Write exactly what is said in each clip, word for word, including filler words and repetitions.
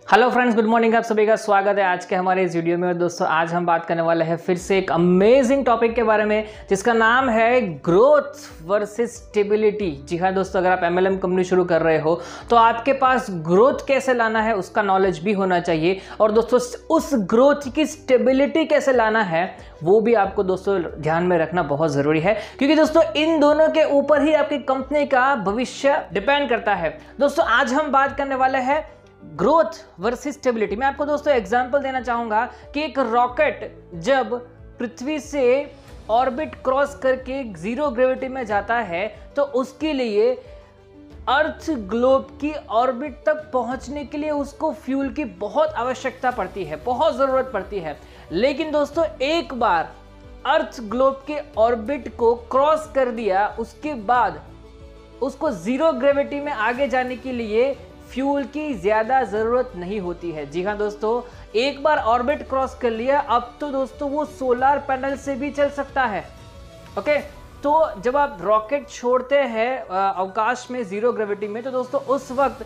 Hello friends, good morning. आप सभी का स्वागत है आज के हमारे इस वीडियो में। दोस्तों आज हम बात करने वाले हैं फिर से एक अमेजिंग टॉपिक के बारे में जिसका नाम है ग्रोथ वर्सेस स्टेबिलिटी। जी हाँ दोस्तों, अगर आप एमएलएम कंपनी शुरू कर रहे हो तो आपके पास ग्रोथ कैसे लाना है उसका नॉलेज भी होना चाहिए, और दोस्तों उस ग्रोथ की स्टेबिलिटी कैसे लाना है वो भी आपको दोस्तों ध्यान में रखना बहुत ज़रूरी है, क्योंकि दोस्तों इन दोनों के ऊपर ही आपकी कंपनी का भविष्य डिपेंड करता है। दोस्तों आज हम बात करने वाले हैं ग्रोथ वर्सेस स्टेबिलिटी। मैं आपको दोस्तों एग्जांपल देना चाहूंगा कि एक रॉकेट जब पृथ्वी से ऑर्बिट क्रॉस करके जीरो ग्रेविटी में जाता है तो उसके लिए अर्थ ग्लोब की ऑर्बिट तक पहुंचने के लिए उसको फ्यूल की बहुत आवश्यकता पड़ती है, बहुत ज़रूरत पड़ती है। लेकिन दोस्तों एक बार अर्थ ग्लोब के ऑर्बिट को क्रॉस कर दिया उसके बाद उसको जीरो ग्रेविटी में आगे जाने के लिए फ्यूल की ज़्यादा ज़रूरत नहीं होती है। जी हाँ दोस्तों, एक बार ऑर्बिट क्रॉस कर लिया अब तो दोस्तों वो सोलर पैनल से भी चल सकता है। ओके, तो जब आप रॉकेट छोड़ते हैं अवकाश में जीरो ग्रेविटी में तो दोस्तों उस वक्त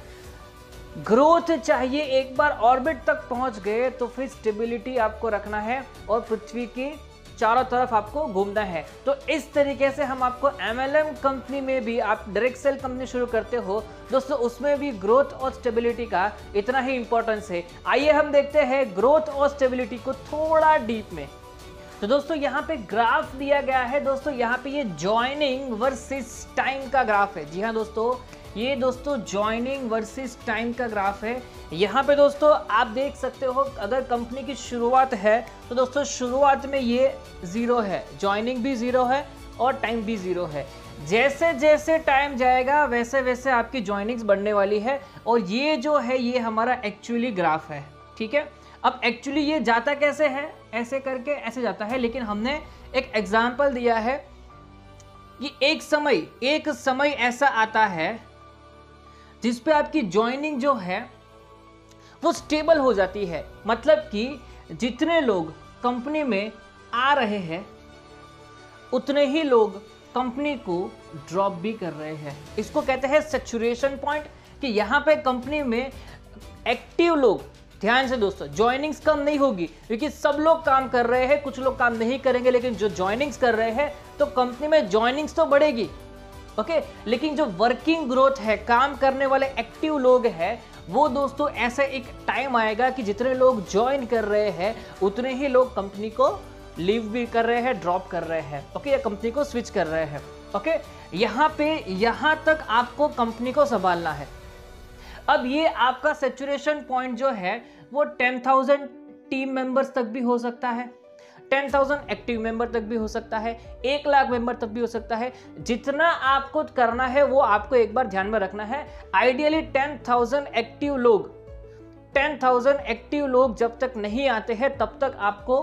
ग्रोथ चाहिए। एक बार ऑर्बिट तक पहुंच गए तो फिर स्टेबिलिटी आपको रखना है और पृथ्वी की चारों तरफ आपको घूमना है। तो इस तरीके से हम आपको एमएलएम कंपनी में भी, आप डायरेक्ट सेल कंपनी शुरू करते हो दोस्तों, उसमें भी ग्रोथ और स्टेबिलिटी का इतना ही इंपॉर्टेंस है। आइए हम देखते हैं ग्रोथ और स्टेबिलिटी को थोड़ा डीप में। तो दोस्तों यहाँ पे ग्राफ दिया गया है। दोस्तों यहाँ पे ये ज्वाइनिंग वर्सेस टाइम का ग्राफ है। जी हाँ दोस्तों, ये दोस्तों ज्वाइनिंग वर्सेस टाइम का ग्राफ है। यहाँ पे दोस्तों आप देख सकते हो, अगर कंपनी की शुरुआत है तो दोस्तों शुरुआत में ये ज़ीरो है, ज्वाइनिंग भी ज़ीरो है और टाइम भी ज़ीरो है। जैसे जैसे टाइम जाएगा वैसे वैसे आपकी ज्वाइनिंग्स बढ़ने वाली है, और ये जो है ये हमारा एक्चुअली ग्राफ है। ठीक है, अब एक्चुअली ये जाता कैसे है, ऐसे करके ऐसे जाता है, लेकिन हमने एक एग्जाम्पल दिया है कि एक समय एक समय ऐसा आता है जिस पे आपकी ज्वाइनिंग जो है वो स्टेबल हो जाती है। मतलब कि जितने लोग कंपनी में आ रहे हैं उतने ही लोग कंपनी को ड्रॉप भी कर रहे हैं। इसको कहते हैं सैचुरेशन पॉइंट, कि यहाँ पे कंपनी में एक्टिव लोग, ध्यान से दोस्तों, ज्वाइनिंग्स कम नहीं होगी क्योंकि सब लोग काम कर रहे हैं, कुछ लोग काम नहीं करेंगे, लेकिन जो ज्वाइनिंग्स कर रहे हैं तो कंपनी में ज्वाइनिंग्स तो बढ़ेगी। ओके okay, लेकिन जो वर्किंग ग्रोथ है, काम करने वाले एक्टिव लोग हैं, वो दोस्तों ऐसा एक टाइम आएगा कि जितने लोग ज्वाइन कर रहे हैं उतने ही लोग कंपनी को लीव भी कर रहे हैं, ड्रॉप कर रहे हैं। ओके okay, या कंपनी को स्विच कर रहे हैं। ओके okay, यहाँ पे यहाँ तक आपको कंपनी को संभालना है। अब ये आपका सैचुरेशन पॉइंट जो है वो टेन थाउजेंड टीम मेंबर्स तक भी हो सकता है, टेन थाउजेंड एक्टिव मेंबर तक भी हो सकता है, एक लाख मेंबर तक भी हो सकता है। जितना आपको करना है वो आपको एक बार ध्यान में रखना है। आइडियली टेन थाउजेंड एक्टिव लोग टेन थाउजेंड एक्टिव लोग जब तक नहीं आते हैं तब तक आपको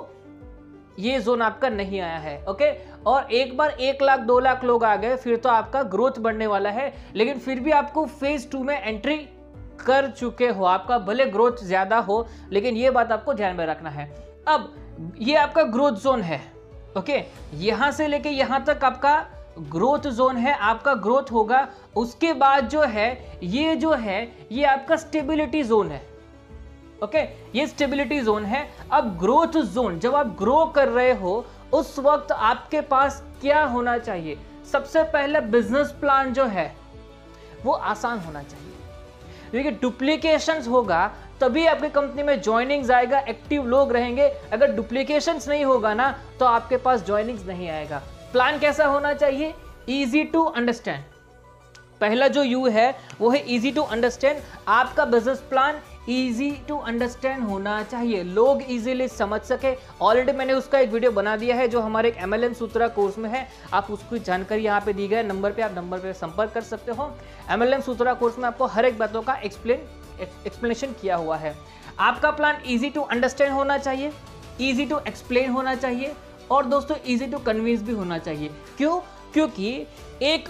ये जोन आपका नहीं आया है। ओके, और एक बार एक लाख दो लाख लोग आ गए फिर तो आपका ग्रोथ बढ़ने वाला है, लेकिन फिर भी आपको फेज टू में एंट्री कर चुके हो, आपका भले ग्रोथ ज्यादा हो, लेकिन ये बात आपको ध्यान में रखना है। अब ये आपका ग्रोथ जोन है। ओके, यहां से लेके यहां तक आपका ग्रोथ जोन है, आपका ग्रोथ होगा। उसके बाद जो है ये जो है ये आपका स्टेबिलिटी जोन है। ओके, ये स्टेबिलिटी जोन है। अब ग्रोथ जोन, जब आप ग्रो कर रहे हो उस वक्त आपके पास क्या होना चाहिए? सबसे पहले बिजनेस प्लान जो है वो आसान होना चाहिए, क्योंकि डुप्लीकेशंस होगा तभी आपकी कंपनी में ज्वाइनिंग्स आएगा, एक्टिव लोग रहेंगे। अगर डुप्लीकेशंस नहीं होगा ना तो आपके पास ज्वाइनिंग्स नहीं आएगा। प्लान कैसा होना चाहिए? Easy to understand. पहला जो यू है वो है इजी टू अंडरस्टैंड। आपका business plan easy to understand होना चाहिए, लोग इजीली समझ सके। ऑलरेडी मैंने उसका एक वीडियो बना दिया है जो हमारे एक एमएलएम सूत्रा कोर्स में है, आप उसकी जानकारी यहाँ पे दी गए नंबर पे, आप नंबर पे संपर्क कर सकते हो। एमएलएम सूत्रा कोर्स में आपको हर एक बातों का एक्सप्लेन एक्सप्लेनेशन किया हुआ है। आपका प्लान इजी टू अंडरस्टैंड होना चाहिए, इजी टू एक्सप्लेन होना चाहिए, और दोस्तों इजी टू कन्विंस भी होना चाहिए। क्यों? क्योंकि एक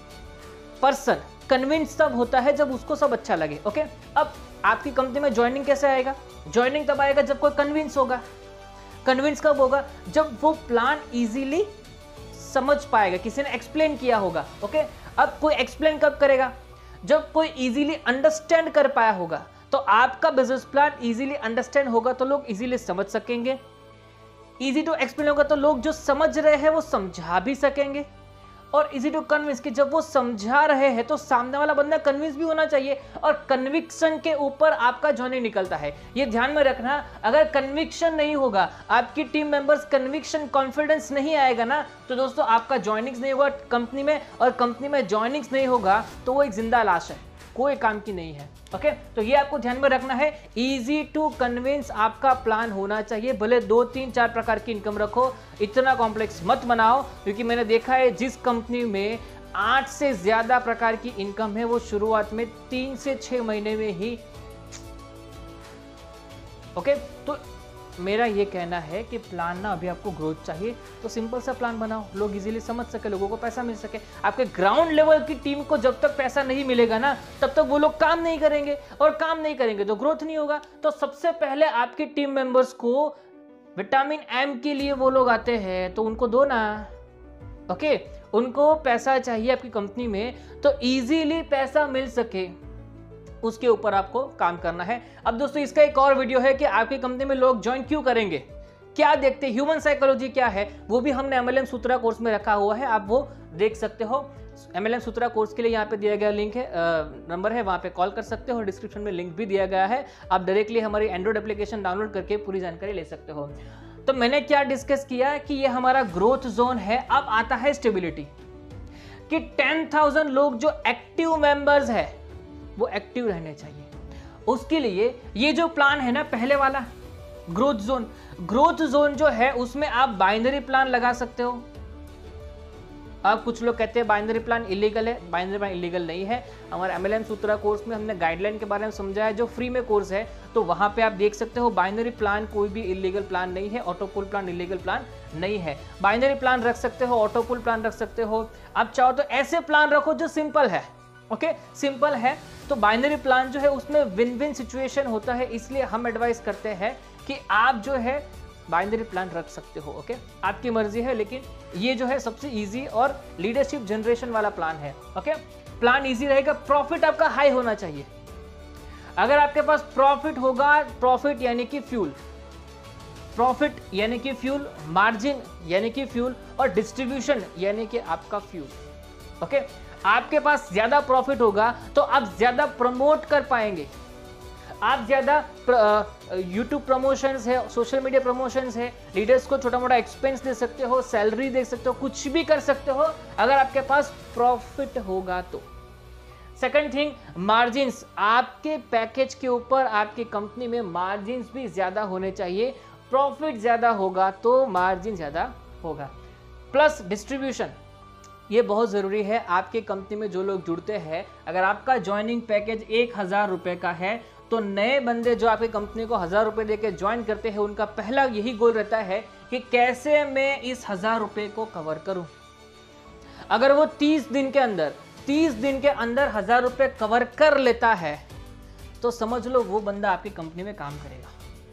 पर्सन कन्विंस तब होता है जब उसको सब अच्छा लगे। ओके, अब आपकी कंपनी में ज्वाइनिंग कैसे आएगा? ज्वाइनिंग तब आएगा जब कोई कन्विंस होगा। कन्विंस कब होगा? जब वो प्लान इजीली समझ पाएगा, किसी ने एक्सप्लेन किया होगा। ओके, अब कोई एक्सप्लेन कब करेगा? जब कोई इजीली अंडरस्टैंड कर पाया होगा। तो आपका बिजनेस प्लान इजीली अंडरस्टैंड होगा तो लोग इजीली समझ सकेंगे, इजी टू एक्सप्लेन होगा तो लोग जो समझ रहे हैं वो समझा भी सकेंगे, और इजी टू कन्विंस कि जब वो समझा रहे हैं तो सामने वाला बंदा कन्विंस भी होना चाहिए, और कन्विक्शन के ऊपर आपका जर्नी निकलता है। ये ध्यान में रखना, अगर कन्विक्शन नहीं होगा, आपकी टीम मेंबर्स कन्विक्शन कॉन्फिडेंस नहीं आएगा ना, तो दोस्तों आपका ज्वाइनिंग्स नहीं होगा कंपनी में, और कंपनी में ज्वाइनिंग्स नहीं होगा तो वो एक जिंदा लाश है, कोई काम की नहीं है। ओके, तो ये आपको ध्यान में रखना है। इजी टू कन्विंस आपका प्लान होना चाहिए, भले दो तीन चार प्रकार की इनकम रखो, इतना कॉम्प्लेक्स मत बनाओ, क्योंकि मैंने देखा है जिस कंपनी में आठ से ज्यादा प्रकार की इनकम है वो शुरुआत में तीन से छह महीने में ही। ओके, तो मेरा ये कहना है कि प्लान ना अभी आपको ग्रोथ चाहिए तो सिंपल सा प्लान बनाओ, लोग इजीली समझ सके, लोगों को पैसा मिल सके। आपके ग्राउंड लेवल की टीम को जब तक पैसा नहीं मिलेगा ना, तब तक वो लोग काम नहीं करेंगे, और काम नहीं करेंगे तो ग्रोथ नहीं होगा। तो सबसे पहले आपकी टीम मेंबर्स को विटामिन एम के लिए वो लोग आते हैं तो उनको दो ना। ओके, उनको पैसा चाहिए आपकी कंपनी में तो इजीली पैसा मिल सके, उसके ऊपर आपको काम करना है। अब दोस्तों इसका एक और वीडियो है कि आपकी कंपनी में लोग ज्वाइन क्यों करेंगे, क्या देखते, ह्यूमन साइकोलॉजी क्या है, वो भी हमने एमएलएम सूत्रा कोर्स में रखा हुआ है, आप वो देख सकते हो। एमएलएम सूत्रा कोर्स के लिए यहाँ पे दिया गया लिंक है, नंबर है, वहाँ पे कॉल कर सकते हो, डिस्क्रिप्शन में लिंक भी दिया गया है, आप डायरेक्टली हमारी एंड्रॉइड एप्लीकेशन डाउनलोड करके पूरी जानकारी ले सकते हो। तो मैंने क्या डिस्कस किया कि ये हमारा ग्रोथ जोन है। अब आता है स्टेबिलिटी, कि टेन थाउजेंड लोग जो एक्टिव मेंबर्स है वो एक्टिव रहने चाहिए। उसके लिए ये जो प्लान है ना, पहले वाला ग्रोथ जोन, ग्रोथ जोन जो है उसमें आप बाइनरी प्लान लगा सकते हो। अब कुछ लोग कहते हैं बाइनरी प्लान इलीगल है, बाइनरी प्लान इलीगल नहीं है। हमारे एमएलएम सूत्रा कोर्स में हमने गाइडलाइन के बारे में समझाया, जो फ्री में कोर्स है, तो वहां पे आप देख सकते हो बाइनरी प्लान कोई भी इलीगल प्लान नहीं है, ऑटोपुल प्लान इलीगल प्लान नहीं है। बाइनरी प्लान रख सकते हो, ऑटोपुल प्लान रख सकते हो, आप चाहो तो ऐसे प्लान रखो जो सिंपल है। ओके, सिंपल है तो बाइनरी प्लान जो है उसमें विन विन सिचुएशन होता है, इसलिए हम एडवाइस करते हैं कि आप जो है बाइनरी प्लान रख सकते हो। ओके, आपकी मर्जी है, लेकिन ये जो है सबसे इजी और लीडरशिप जनरेशन वाला प्लान है। ओके, प्लान इजी रहेगा, प्रॉफिट आपका हाई होना चाहिए। अगर आपके पास प्रॉफिट होगा, प्रॉफिट यानी कि फ्यूल, प्रॉफिट यानी कि फ्यूल, मार्जिन यानी कि फ्यूल, और डिस्ट्रीब्यूशन यानी कि आपका फ्यूल। ओके, आपके पास ज्यादा प्रॉफिट होगा तो आप ज्यादा प्रमोट कर पाएंगे, आप ज्यादा यूट्यूब प्रमोशंस है, सोशल मीडिया प्रमोशंस है, लीडर्स को छोटा मोटा एक्सपेंस दे सकते हो, सैलरी दे सकते हो, कुछ भी कर सकते हो अगर आपके पास प्रॉफिट होगा तो। सेकंड थिंग, मार्जिन्स, आपके पैकेज के ऊपर आपकी कंपनी में मार्जिन्स भी ज्यादा होने चाहिए, प्रॉफिट ज्यादा होगा तो मार्जिन ज्यादा होगा। प्लस डिस्ट्रीब्यूशन, ये बहुत ज़रूरी है। आपकी कंपनी में जो लोग जुड़ते हैं, अगर आपका ज्वाइनिंग पैकेज एक हज़ार रुपये का है तो नए बंदे जो आपकी कंपनी को हज़ार रुपये देके ज्वाइन करते हैं, उनका पहला यही गोल रहता है कि कैसे मैं इस हज़ार रुपये को कवर करूं। अगर वो तीस दिन के अंदर तीस दिन के अंदर हज़ार रुपये कवर कर लेता है तो समझ लो वो बंदा आपकी कंपनी में काम करेगा।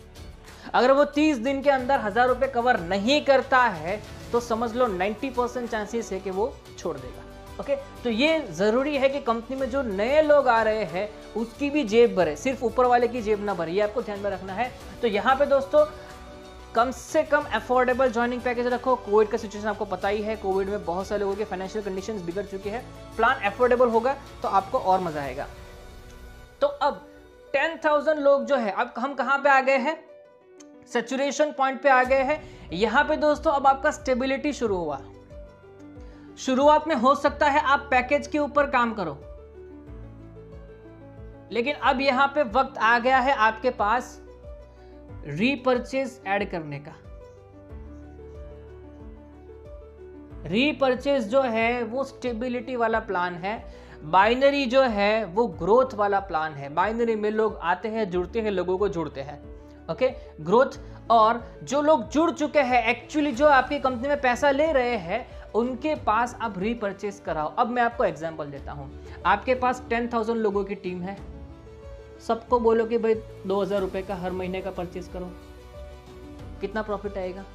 अगर वो तीस दिन के अंदर हज़ार रुपये कवर नहीं करता है तो समझ लो नब्बे परसेंट चांसेस है कि वो छोड़ देगा। ओके, तो ये जरूरी है कि कंपनी में जो नए लोग आ रहे हैं उसकी भी जेब भरे, सिर्फ ऊपर वाले की जेब ना भरे, ये आपको ध्यान में रखना है। तो यहाँ पे दोस्तों कम से कम अफोर्डेबल ज्वाइनिंग पैकेज रखो। कोविड का सिचुएशन आपको पता ही है, कोविड में बहुत सारे लोगों के फाइनेंशियल कंडीशंस बिगड़ चुके हैं, प्लान अफोर्डेबल होगा तो आपको और मजा आएगा। तो अब टेन थाउजेंड लोग जो है, अब हम कहाँ पे आ गए हैं, सैचुरेशन पॉइंट पे आ गए हैं। यहां पे दोस्तों अब आपका स्टेबिलिटी शुरू हुआ। शुरुआत में हो सकता है आप पैकेज के ऊपर काम करो, लेकिन अब यहां पे वक्त आ गया है आपके पास रीपरचेज ऐड करने का। रीपरचेज जो है वो स्टेबिलिटी वाला प्लान है, बाइनरी जो है वो ग्रोथ वाला प्लान है। बाइनरी में लोग आते हैं, जुड़ते हैं, लोगों को जुड़ते हैं। ओके, ग्रोथ, और जो लोग जुड़ चुके हैं, एक्चुअली जो आपकी कंपनी में पैसा ले रहे हैं, उनके पास आप रीपरचेज कराओ। अब मैं आपको एग्जांपल देता हूं, आपके पास टेन थाउजेंड लोगों की टीम है, सबको बोलो कि भाई दो हजार रुपए का हर महीने का परचेज करो, कितना प्रॉफिट आएगा?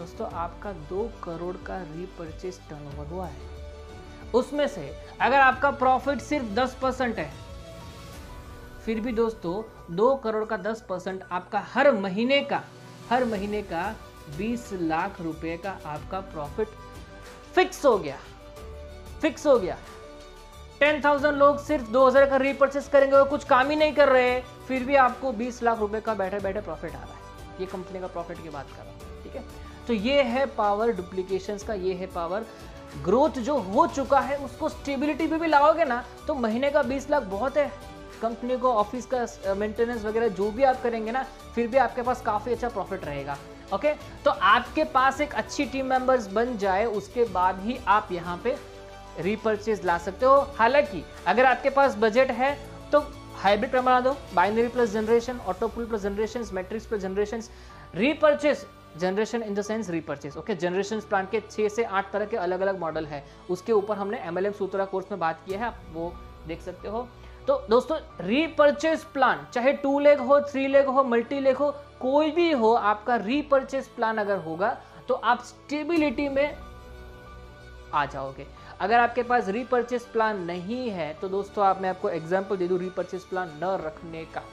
दोस्तों आपका दो करोड़ का रीपर्चेज टर्नओवर हुआ है, उसमें से अगर आपका प्रॉफिट सिर्फ दस परसेंट है, फिर भी दोस्तों दो करोड़ का दस परसेंट आपका हर महीने का हर महीने का बीस लाख रुपए का आपका प्रॉफिट फिक्स हो गया फिक्स हो गया टेन थाउजेंड लोग सिर्फ दो हज़ार का रीपर्चेस करेंगे और कुछ काम ही नहीं कर रहे हैं, फिर भी आपको बीस लाख रुपए का बैठे बैठे प्रॉफिट आ रहा है। ये कंपनी का प्रॉफिट की बात कर रहा हूँ, ठीक है। तो ये है पावर डुप्लीकेशंस का, ये है पावर। ग्रोथ जो हो चुका है उसको स्टेबिलिटी पे भी लाओगे ना तो महीने का बीस लाख बहुत है। कंपनी को ऑफिस का मेंटेनेंस वगैरह जो भी आप करेंगे ना, फिर भी आपके पास काफी अच्छा प्रॉफिट रहेगा। ओके, तो आपके पास एक अच्छी टीम मेंबर्स बन जाए उसके बाद ही आप यहाँ पे रीपर्चेज ला सकते हो। हालांकि अगर आपके पास बजट है तो हाइब्रिड बना दो, binary plus generation, autopool plus generation, matrix plus generation, repurchase generation in the sense repurchase. Okay, generation plan के छह से आठ तरह के अलग अलग मॉडल है, उसके ऊपर हमने एमएलएम सूत्रा कोर्स में बात की है, आप वो देख सकते हो। तो दोस्तों रीपर्चेज प्लान चाहे टू लेग हो, थ्री लेग हो, मल्टी लेग हो, कोई भी हो, आपका रीपर्चेज प्लान अगर होगा तो आप स्टेबिलिटी में आ जाओगे। अगर आपके पास रीपर्चेज प्लान नहीं है तो दोस्तों आप मैं आपको एग्जांपल दे दूं रीपर्चेज प्लान न रखने का।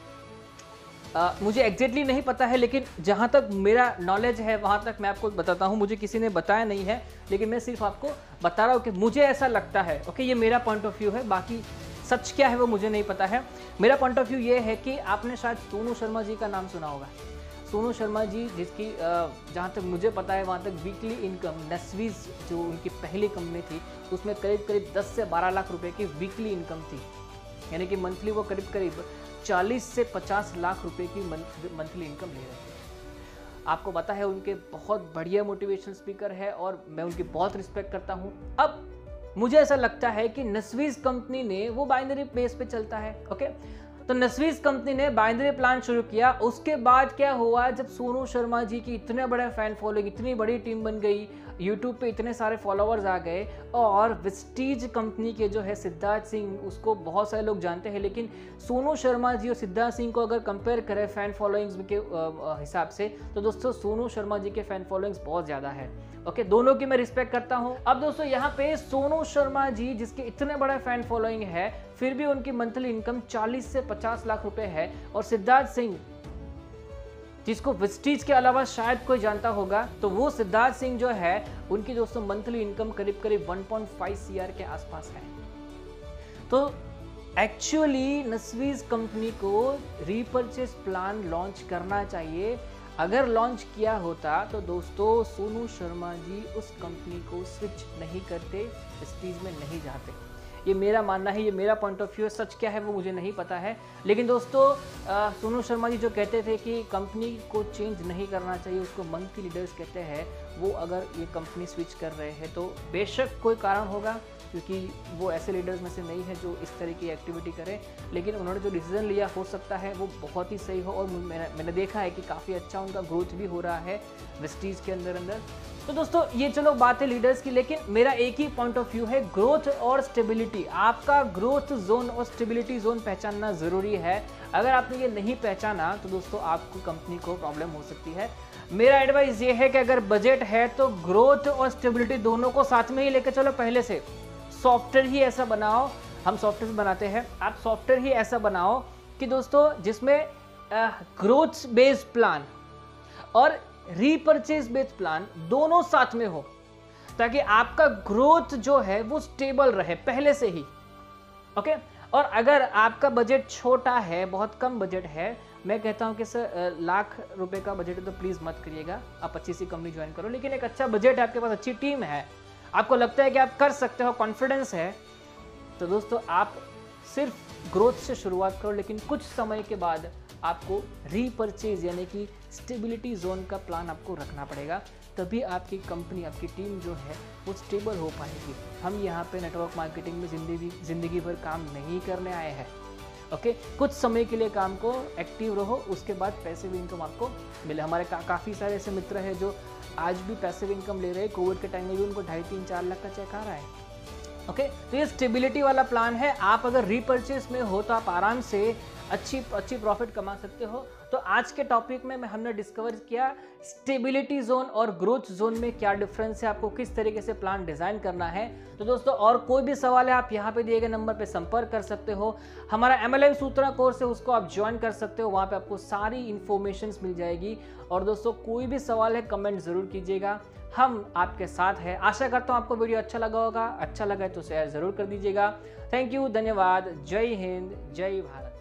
आ, मुझे एग्जैक्टली नहीं पता है, लेकिन जहां तक मेरा नॉलेज है वहां तक मैं आपको बताता हूं। मुझे किसी ने बताया नहीं है, लेकिन मैं सिर्फ आपको बता रहा हूं कि मुझे ऐसा लगता है। ओके, ये मेरा पॉइंट ऑफ व्यू है, बाकी सच क्या है वो मुझे नहीं पता है। मेरा पॉइंट ऑफ व्यू ये है कि आपने शायद सोनू शर्मा जी का नाम सुना होगा। सोनू शर्मा जी, जिसकी जहाँ तक मुझे पता है वहाँ तक वीकली इनकम नस्वीज जो उनकी पहली कंपनी थी उसमें करीब करीब दस से बारह लाख रुपए की वीकली इनकम थी, यानी कि मंथली वो करीब करीब चालीस से पचास लाख रुपए की मंथली इनकम ले रहे थे। आपको पता है उनके बहुत बढ़िया मोटिवेशनल स्पीकर है और मैं उनकी बहुत रिस्पेक्ट करता हूँ। अब मुझे ऐसा लगता है कि नस्वीज कंपनी ने वो बाइनरी बेस पे चलता है। ओके, तो नस्वीज कंपनी ने बाइनरी प्लान शुरू किया। उसके बाद क्या हुआ, जब सोनू शर्मा जी की इतने बड़े फैन फॉलोइंग, इतनी बड़ी टीम बन गई, यूट्यूब पे इतने सारे फॉलोअर्स आ गए, और विस्टीज कंपनी के जो है सिद्धार्थ सिंह, उसको बहुत सारे लोग जानते हैं, लेकिन सोनू शर्मा जी और सिद्धार्थ सिंह को अगर कंपेयर करें फैन फॉलोइंग्स के हिसाब से तो दोस्तों सोनू शर्मा जी के फैन फॉलोइंग्स बहुत ज़्यादा है। ओके, दोनों की मैं रिस्पेक्ट करता हूं। अब दोस्तों यहाँ पे सोनू शर्मा जी जिसके इतने बड़े फैन फॉलोइंग है, फिर भी उनकी मंथली इनकम चालीस से पचास लाख रुपए है, और सिद्धार्थ सिंह जिसको विस्टीज के अलावा शायद कोई जानता होगा, तो वो सिद्धार्थ सिंह जो है उनकी दोस्तों मंथली इनकम करीब करीब वन पॉइंट फाइव सीआर के आसपास है। तो एक्चुअली नस्वीज कंपनी को रीपर्चेज प्लान लॉन्च करना चाहिए। अगर लॉन्च किया होता तो दोस्तों सोनू शर्मा जी उस कंपनी को स्विच नहीं करते, विस्टीज में नहीं जाते। ये मेरा मानना है, ये मेरा पॉइंट ऑफ व्यू है। सच क्या है वो मुझे नहीं पता है, लेकिन दोस्तों आ, सोनू शर्मा जी जो कहते थे कि कंपनी को चेंज नहीं करना चाहिए, उसको मंथली लीडर्स कहते हैं, वो अगर ये कंपनी स्विच कर रहे हैं तो बेशक कोई कारण होगा, क्योंकि वो ऐसे लीडर्स में से नहीं है जो इस तरह की एक्टिविटी करें, लेकिन उन्होंने जो डिसीजन लिया हो सकता है वो बहुत ही सही हो, और मैंने मैंने देखा है कि काफ़ी अच्छा उनका ग्रोथ भी हो रहा है विस्टीज के अंदर अंदर। तो दोस्तों ये चलो बात है लीडर्स की, लेकिन मेरा एक ही पॉइंट ऑफ व्यू है, ग्रोथ और स्टेबिलिटी। आपका ग्रोथ जोन और स्टेबिलिटी जोन पहचानना ज़रूरी है। अगर आपने ये नहीं पहचाना तो दोस्तों आपको कंपनी को प्रॉब्लम हो सकती है। मेरा एडवाइस ये है कि अगर बजट है तो ग्रोथ और स्टेबिलिटी दोनों को साथ में ही लेकर चलो। पहले से सॉफ्टवेयर ही ऐसा बनाओ, हम सॉफ्टवेयर बनाते हैं, आप सॉफ्टवेयर ही ऐसा बनाओ कि दोस्तों जिसमें ग्रोथ बेस्ड प्लान और रीपर्चेज बेस्ड प्लान दोनों साथ में हो, ताकि आपका ग्रोथ जो है वो स्टेबल रहे पहले से ही। ओके, और अगर आपका बजट छोटा है, बहुत कम बजट है, मैं कहता हूं कि सर लाख रुपए का बजट है तो प्लीज़ मत करिएगा, आप अच्छी सी कंपनी ज्वाइन करो। लेकिन एक अच्छा बजट है, आपके पास अच्छी टीम है, आपको लगता है कि आप कर सकते हो, कॉन्फिडेंस है, तो दोस्तों आप सिर्फ ग्रोथ से शुरुआत करो, लेकिन कुछ समय के बाद आपको रीपर्चेज यानी कि स्टेबिलिटी जोन का प्लान आपको रखना पड़ेगा, तभी आपकी कंपनी, आपकी टीम जो है वो स्टेबल हो पाएगी। हम यहाँ पे नेटवर्क मार्केटिंग में जिंदगी जिंदगी भर काम नहीं करने आए हैं। ओके, कुछ समय के लिए काम को एक्टिव रहो, उसके बाद पैसिव इनकम आपको मिले। हमारे का, काफ़ी सारे ऐसे मित्र हैं जो आज भी पैसिव इनकम ले रहे हैं, कोविड के टाइम में भी उनको ढाई तीन चार लाख का चेक आ रहा है। ओके okay, तो ये स्टेबिलिटी वाला प्लान है। आप अगर रीपर्चेज में हो तो आप आराम से अच्छी अच्छी प्रॉफिट कमा सकते हो। तो तो आज के टॉपिक में हमने डिस्कवर किया स्टेबिलिटी जोन और ग्रोथ जोन में क्या डिफरेंस है, आपको किस तरीके से प्लान डिजाइन करना है। तो दोस्तों और कोई भी सवाल है आप यहाँ पे दिए गए नंबर पे संपर्क कर सकते हो। हमारा एमएलएम सूत्रा कोर्स है उसको आप ज्वाइन कर सकते हो, वहाँ पे आपको सारी इंफॉर्मेशन मिल जाएगी। और दोस्तों कोई भी सवाल है कमेंट जरूर कीजिएगा, हम आपके साथ हैं। आशा करता हूँ आपको वीडियो अच्छा लगा होगा, अच्छा लगा है तो शेयर जरूर कर दीजिएगा। थैंक यू, धन्यवाद, जय हिंद, जय भारत।